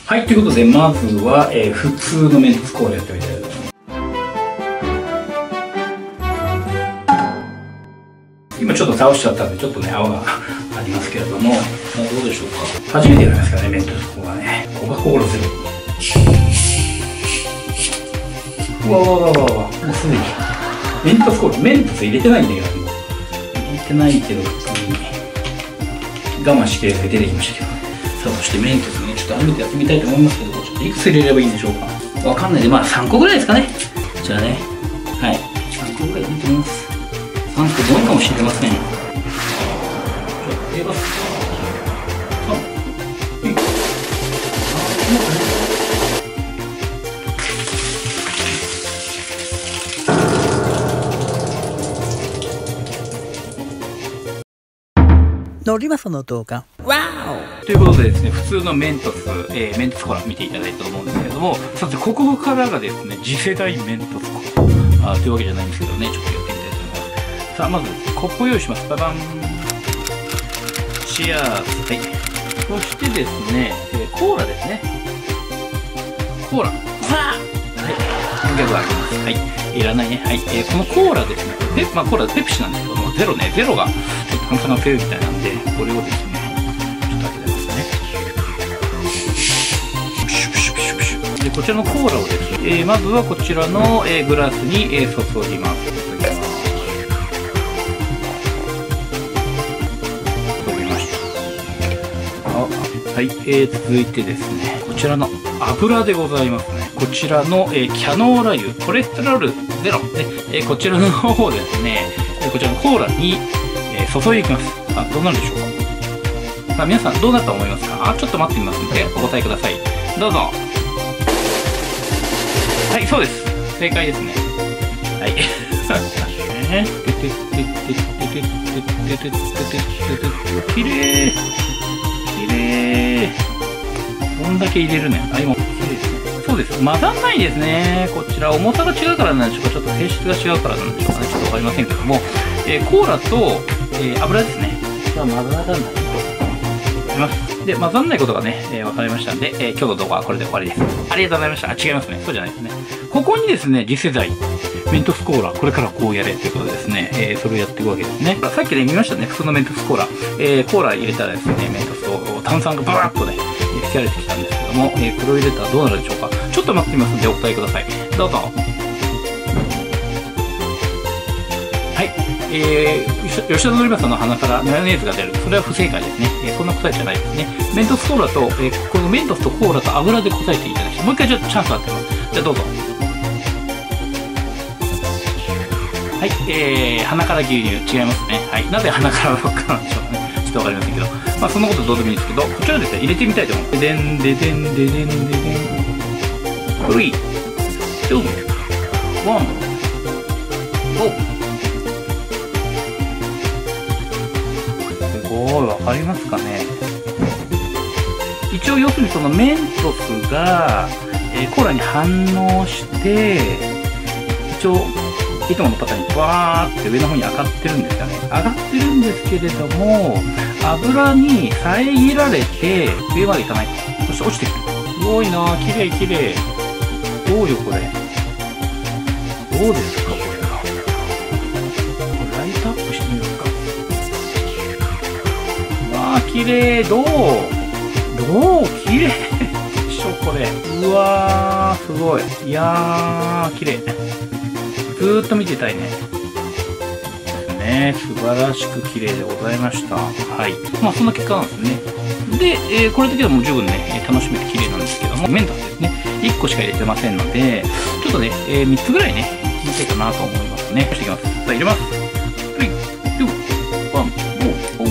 はい、ということでまずは、普通のメントスコーラやってみたいと思います。今ちょっと倒しちゃったんでちょっとね泡がありますけれども、どうでしょうか。初めてやりますからね、メントスコーラね。コカ・コーラゼロ。うわうわうわうわ、もうすでにメントスコーラ、メントス入れてないんだけど、入れてないけど普通に我慢しきれず出てきましたけど。さあ、そしてメントスね、ちょっと初めてやってみたいと思いますけど、ちょっといくつ入れればいいんでしょうか。わかんないで、まあ3個ぐらいですかね。じゃあね、はい、3個ぐらいでいいと思います。3個多いかもしれません。じゃあ入れます。 のりまさの動画、わーおということでですね、普通のメントス、メントスコーラ見ていただいたと思うんですけれども、さてここからがですね、次世代メントスコーラというわけじゃないんですけどね、ちょっとやってみたいと思います。さあ、まずコップを用意します。ババン。チアーズ。はい。そしてですね、コーラですね。コーラ。さあ、はい。ギャグあります。はい。いらないね。はい。このコーラですね。まあコーラペプシなんですけども、ゼロね。ゼロがちょっと炭酸が強いみたいなんで、これをですね、ちょっと開けてますね。で、こちらのコーラをですね、まずはこちらの、グラスに、注ぎます。はい、続いてですね、こちらの油でございますね。こちらの、キャノーラ油、コレステロールゼロで、こちらの方ですね、こちらのコーラに、注いでいきます。さあ、どうなるでしょうか。さあ、皆さんどうなったと思いますか。ちょっと待ってみますので、お答えください。どうぞ。はい、そうです。正解ですね。はい。きれい。どんだけ入れるね。今、綺麗ですね。そうです。混ざんないですね。こちら、重さが違うからなんでしょうか。ちょっと性質が違うからなんでしょうかね。ちょっとわかりませんけども、コーラと、油ですね。これは混ざらないと思います。で、混ざんないことがね、分かりましたんで、今日の動画はこれで終わりです。ありがとうございました。違いますね。そうじゃないですね。ここにですね、次世代、メントスコーラ、これからこうやれということでですね、それをやっていくわけですね。さっきね、見ましたね。普通のメントスコーラ。コーラ入れたらですね、メントスを炭酸がバーッとね、吹き荒れてきたんですけども、これを入れたらどうなるでしょうか。ちょっと待ってみますのでお答えください。どうぞ。はい。吉田のりまさんの鼻からマヨネーズが出る。それは不正解ですね。そんな答えじゃないですね。メントスコーラと、このメントスとコーラと油で答えていただき、もう一回ちょっとチャンスあってます。じゃあどうぞ。はい。鼻から牛乳。違いますね。はい。なぜ鼻からばっかなんでしょうね。ちょっとわかりませんけど。まあそんなことどうでもいいんですけど、こちらですね、入れてみたいと思います。でんででんででんででん。3、2、1、GO！すごい、わかりますかね。一応要するにそのメントスが、コーラに反応して、一応いつものパターンにバーって上の方に上がってるんですよね。上がってるんですけれども、油に遮られて上までいかない。そして落ちてくる。すごいなぁ、綺麗綺麗。どうよこれ。どうですかこれ。ライトアップしてみようか。わー綺麗。どう綺麗でしょこれ。うわーすごい。いやー綺麗。ずーっと見てたいね。素晴らしく綺麗でございました。はい。まあそんな結果なんですね。で、これだけでも十分ね、楽しめて綺麗なんですけども、メントスですね。1個しか入れてませんので、ちょっとね、3つぐらいね、入れたいかなと思いますね。していきます。さあ入れます。3、2、1、ポンポン。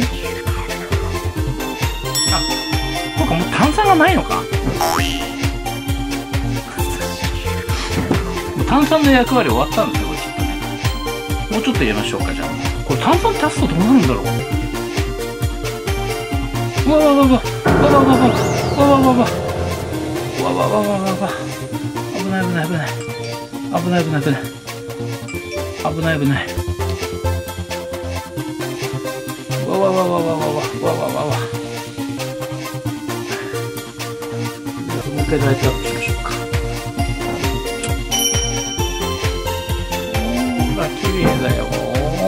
そうか、もう炭酸がないのか。もう炭酸の役割終わったんですよ、これきっとね。もうちょっと入れましょうか、じゃあ。これ炭酸足すとどうなるんだろう。うわわわわわわわわわわわわわわ。危ない危ない危ない。危ない危ない危ない。危ない危ない。わわわわわわわわわわわ。 回ライトアップしましょうか。ほら、綺麗だよ。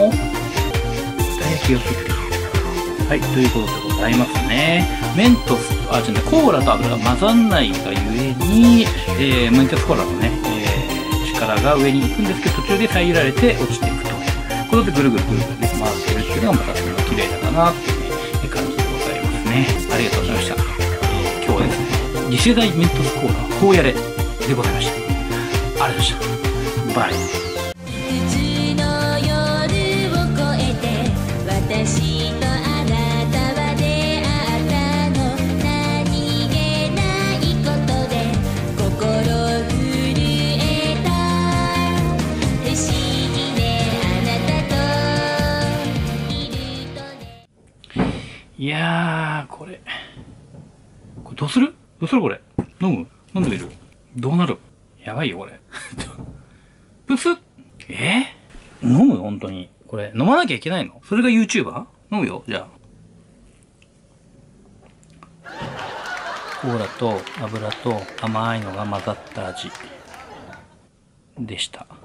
気をつけて。はい、ということでございますね。メントス、コーラと油が混ざんないがゆえに、メントスコーラのね、力が上に行くんですけど、途中で遮られて落ちていくということで、ぐるぐるぐるぐるね、回ってるっていうのがまたそれが綺麗だなっていうね、感じでございますね。ありがとうございました。今日はですね、次世代メントスコーラ、こうやれでございました。ありがとうございました。バイ。 私とあなたは出会ったの、何気ないことで心震えた、不思議ねあなたといるとね。 いやー、これどうするこれ。飲んでみる？どうなる？やばいよこれ。プスッ。飲む？本当に。これ、飲まなきゃいけないの？それが YouTuber？ 飲むよ、じゃあ。コーラと油と甘いのが混ざった味でした。